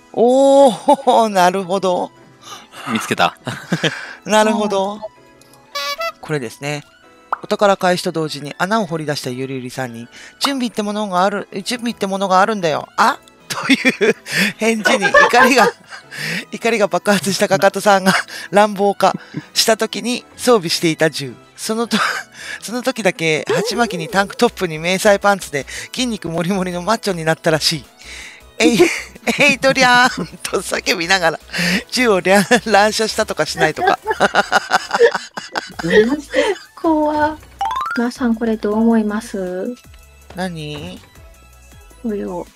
おー、なるほど。 見つけた。 なるほど。これですね。お宝開始と同時に穴を掘り出したゆりゆりさんに、準備ってものがあるんだよ。あという返事に怒りが爆発したかかとさんが乱暴化した時に装備していた銃。その時だけ、鉢巻きにタンクトップに迷彩パンツで筋肉もりもりのマッチョになったらしい。えいとりゃーんと叫びながら銃を乱射したとかしないとか。 怖。皆さんこれどう思います？ 何？ これを。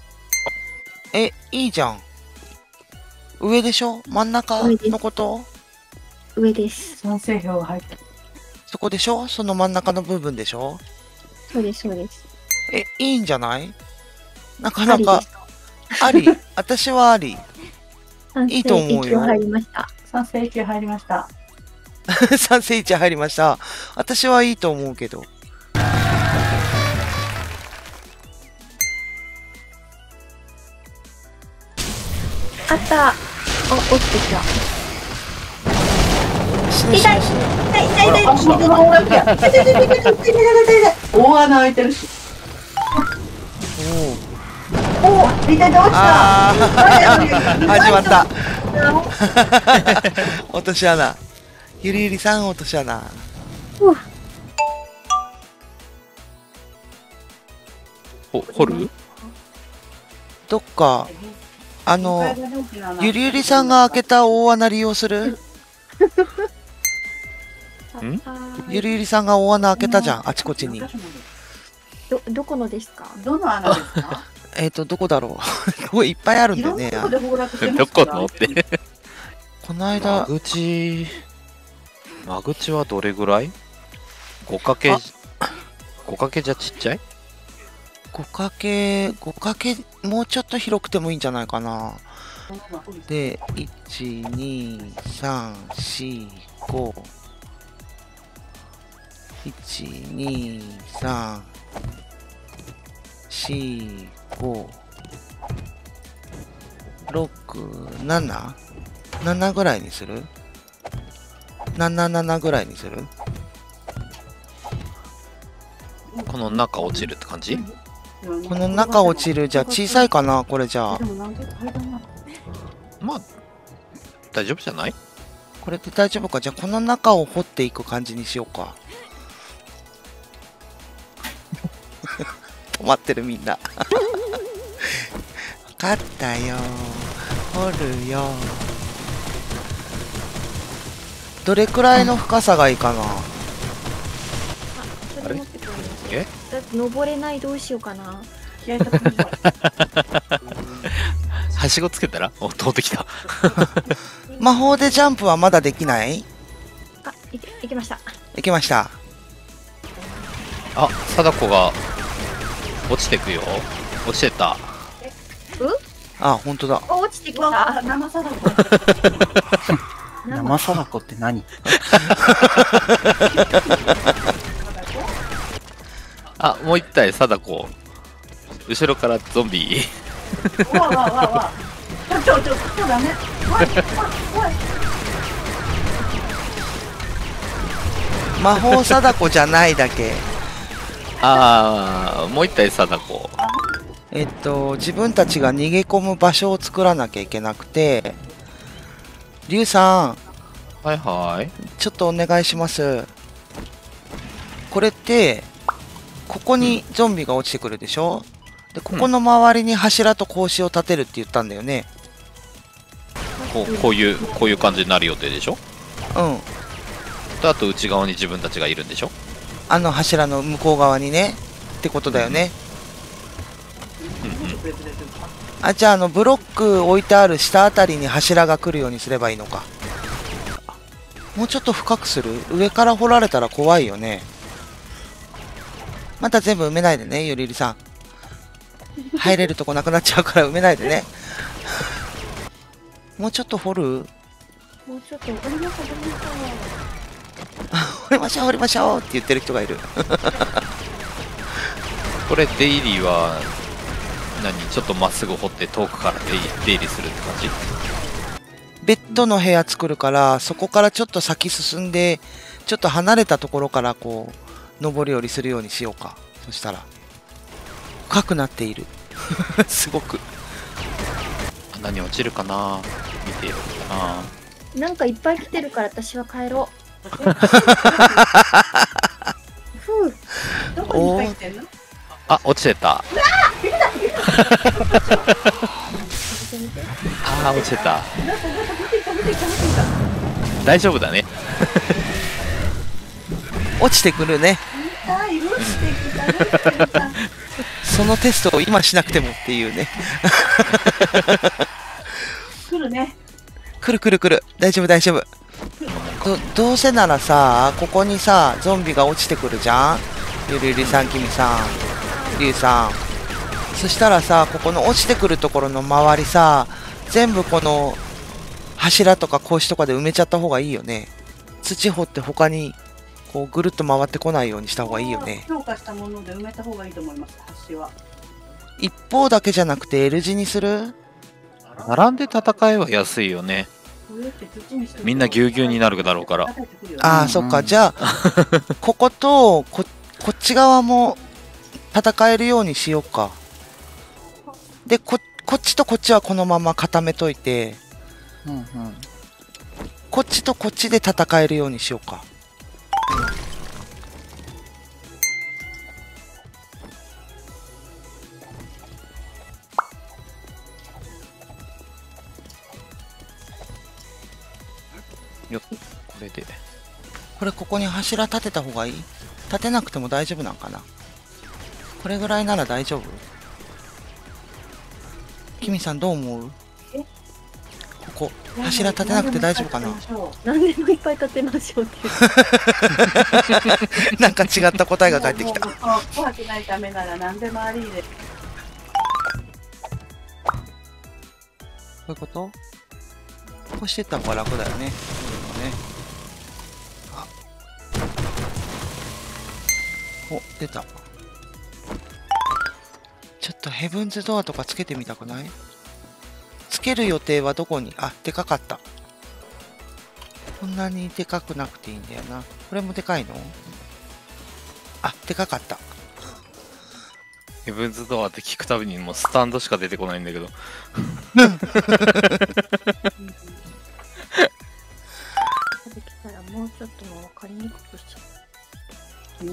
いいじゃん。上でしょ？真ん中のこと？ 上です。 賛成票が入った。 そこでしょ？その真ん中の部分でしょ？ そうです、そうです。 いいんじゃない？なかなか。あり。私はあり。いいと思うよ。 賛成1入りました。 賛成1入りました。 賛成1入りました。私はいいと思うけど。 あった。落ちてきた。痛い痛い痛い痛い。 足元の音楽や。大穴開いてるし。おお、痛いで落ちた。 始まった。落とし穴。ゆりゆりさん落とし穴。 掘る？ どっかゆりゆりさんが開けた大穴利用する？ゆりゆりさんが大穴開けたじゃん、あちこちに。 どこのですか？ どの穴ですか？ どこだろう。これいっぱいあるんだよね。 どこのって。 この間。 間口はどれぐらい？5かけじゃちっちゃい ？5かけ、もうちょっと広くてもいいんじゃないかな。で、1、2、3、4、5。1、2、3、4、5、6、7？ 7 ぐらいにする？ 7 ぐらいにする？ この中落ちるって感じ？ この中落ちる。じゃあ小さいかなこれじゃあ。 まあ、大丈夫じゃない？ これで大丈夫か。じゃあこの中を掘っていく感じにしようか。止まってるみんな。分かったよ。掘るよ。どれくらいの深さがいいかな。 それ持ってくるんです。だって登れない。どうしようかな。 はしごつけたら？お、通ってきた。 魔法でジャンプはまだできない？ いけました。 いけました。 あ、貞子が落ちてくよ。落ちてた。 あ、本当だ。 落ちてきた。 生貞子。 生貞子って何？ あ、もう一体貞子。後ろからゾンビ。 わわわわ。ちょダメ。 魔法貞子じゃないだけ。 もう一体貞子。 自分たちが逃げ込む場所を作らなきゃいけなくて、リュウさん。 はいはい。 ちょっとお願いします。これって、ここにゾンビが落ちてくるでしょ？で、ここの周りに柱と格子を立てるって言ったんだよね。 こういう感じになる予定でしょ？ うん。 あと内側に自分たちがいるんでしょ？ あの柱の向こう側にね。ってことだよね。あ、じゃあブロック置いてある下あたりに柱が来るようにすればいいのか。もうちょっと深くする？上から掘られたら怖いよね。また全部埋めないでね、ゆりゆりさん。入れるとこなくなっちゃうから埋めないでね。もうちょっと掘る？ もうちょっと掘りましょう掘りましょうって言ってる人がいる。 これ出入りはちょっとまっすぐ掘って遠くから出入りするって感じ？ ベッドの部屋作るから、そこからちょっと先進んで、ちょっと離れたところからこう、上り下りするようにしようか。そしたら、深くなっている。すごく。 穴に落ちるかな？見ているかな？ なんかいっぱい来てるから私は帰ろう。ふう。 どこに入ってんの？ あ、落ちてた。 見てみて。 あー、落ちてた。 見てきた見てきた見てきた。 大丈夫だね。 落ちてくるね。 あ、いるしてきた。 そのテストを今しなくてもっていうね。 来るね。 来る来る来る。大丈夫大丈夫。どうせならさ、ここにさ、ゾンビが落ちてくるじゃん。ゆりゆりさん、きみさん、りゅうさん。そしたらさ、ここの落ちてくるところの周りさ、全部この柱とか格子とかで埋めちゃった方がいいよね。土掘って他にこうぐるっと回ってこないようにした方がいいよね。 強化したもので埋めた方がいいと思います。橋は。 一方だけじゃなくて L 字にする？ 並んで戦えば安いよね。みんなぎゅうぎゅうになるだろうから。 ああ、そっか。じゃあ、こことこっち側も戦えるようにしようか。で、こっちとこっちはこのまま固めといて、こっちとこっちで戦えるようにしようか。 よっ、これで。 これここに柱立てた方がいい？立てなくても大丈夫なんかな？これぐらいなら大丈夫？キミさんどう思う？ここ柱立てなくて大丈夫かな？ 何でもいっぱい立てましょうっていう。 なんか違った答えが返ってきた。 怖くないためなら何でもありで。 こういうこと？こうしてった方が楽だよね。そうだね。あ。お、出た。ちょっとヘブンズドアとかつけてみたくない？つける予定はどこに？あ、でかかった。こんなにでかくなくていいんだよな。これもでかいの？あ、でかかった。 ヘブンズドアって聞くたびにもうスタンドしか出てこないんだけど。 できたらもうちょっともう分かりにくくしちゃう。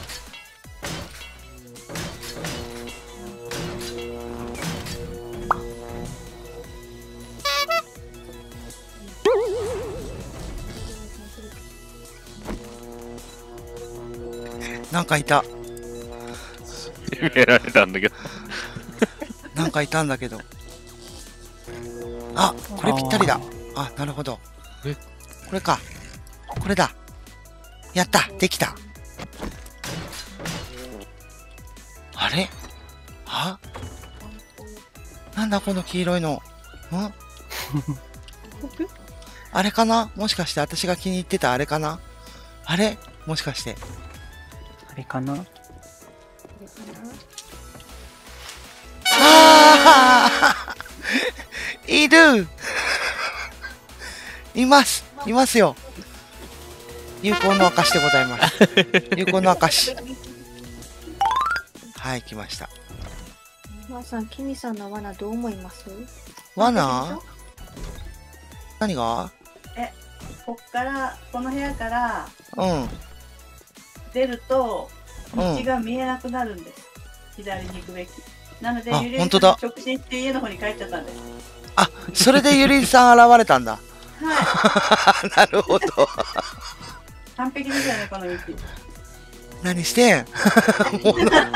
なんかいた。 やられたんだけど。 なんかいたんだけど。あ、これぴったりだ。あ、なるほど。これか。これだ。やった。できた。あれ？あ？なんだこの黄色いの。ん？あれかな？もしかして私が気に入ってたあれかな？あれ？もしかして。 あれかな？ あーいるいますよ。有効の証でございます。有効の証。はい、来ました。 まーさん、キミさんの罠どう思います？ 罠？何が？ こっからこの部屋からうん出るとうん道が見えなくなるんです。左に行くべき。なのであゆりえ本当ださん直進して家の方に帰っちゃったんです。 あ、それでゆりさん現れたんだ。 はい。 なるほど。 完璧ですよねこの道。 何してんもう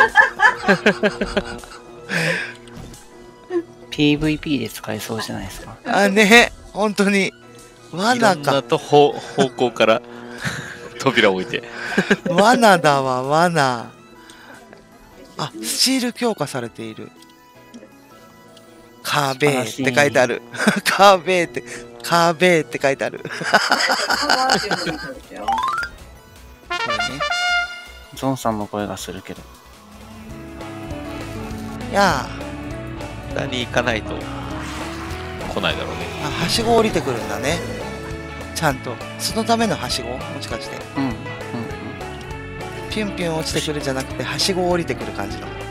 PVP で使えそうじゃないですか。 あ、ね、本当に。 い罠か。 ろんなと方向から扉を置いて。 罠だわ、罠。あ、スチール強化されている。カーベーって書いてある。カーベーって書いてある。これね。 ゾンさんの声がするけど。 や下に行かないと来ないだろうね。 あ、はしご降りてくるんだね。ちゃんと。そのためのはしごもしかして。 うん。うん。 ピュンピュン落ちてくるじゃなくて、はしご降りてくる感じの。